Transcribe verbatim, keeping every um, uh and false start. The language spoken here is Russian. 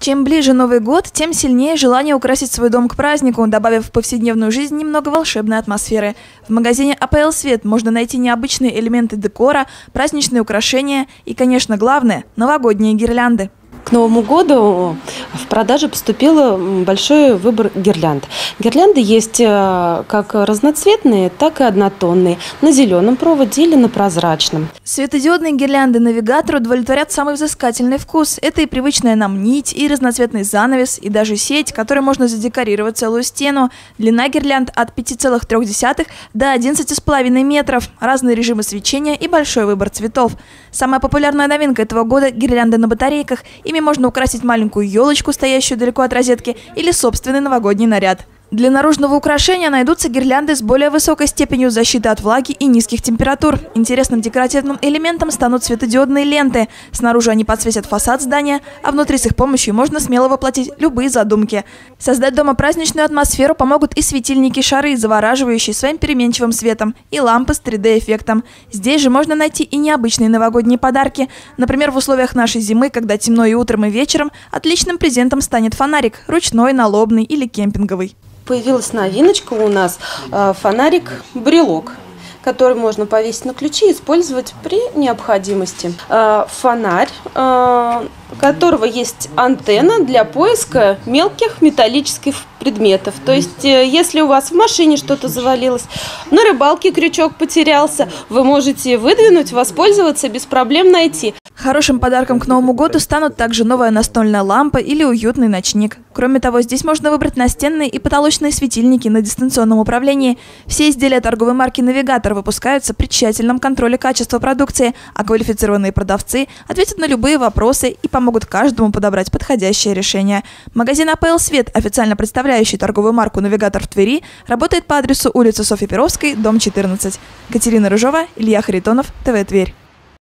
Чем ближе Новый год, тем сильнее желание украсить свой дом к празднику, добавив в повседневную жизнь немного волшебной атмосферы. В магазине а пэ эл Свет можно найти необычные элементы декора, праздничные украшения и, конечно, главное – новогодние гирлянды. К Новому году в продаже поступил большой выбор гирлянд. Гирлянды есть как разноцветные, так и однотонные, на зеленом проводе или на прозрачном. Светодиодные гирлянды «Навигатор» удовлетворят самый взыскательный вкус. Это и привычная нам нить, и разноцветный занавес, и даже сеть, которой можно задекорировать целую стену. Длина гирлянд от пяти целых трёх десятых до одиннадцати с половиной метров. Разные режимы свечения и большой выбор цветов. Самая популярная новинка этого года – гирлянды на батарейках. Ими можно украсить маленькую елочку, стоящую далеко от розетки, или собственный новогодний наряд. Для наружного украшения найдутся гирлянды с более высокой степенью защиты от влаги и низких температур. Интересным декоративным элементом станут светодиодные ленты. Снаружи они подсветят фасад здания, а внутри с их помощью можно смело воплотить любые задумки. Создать дома праздничную атмосферу помогут и светильники-шары, завораживающие своим переменчивым светом, и лампы с три дэ эффектом. Здесь же можно найти и необычные новогодние подарки. Например, в условиях нашей зимы, когда темно и утром, и вечером, отличным презентом станет фонарик – ручной, налобный или кемпинговый. Появилась новиночка у нас э, фонарик-брелок, который можно повесить на ключи и использовать при необходимости. Э, фонарь, э, у которого есть антенна для поиска мелких металлических предметов. То есть, э, если у вас в машине что-то завалилось, на рыбалке крючок потерялся, вы можете выдвинуть, воспользоваться, без проблем найти. Хорошим подарком к Новому году станут также новая настольная лампа или уютный ночник. Кроме того, здесь можно выбрать настенные и потолочные светильники на дистанционном управлении. Все изделия торговой марки «Навигатор» выпускаются при тщательном контроле качества продукции, а квалифицированные продавцы ответят на любые вопросы и помогут каждому подобрать подходящее решение. Магазин а пэ эл Свет, официально представляющий торговую марку «Навигатор» в Твери, работает по адресу улица Софьи Перовской, дом четырнадцать. Катерина Рыжова, Илья Харитонов, тэ вэ Тверь.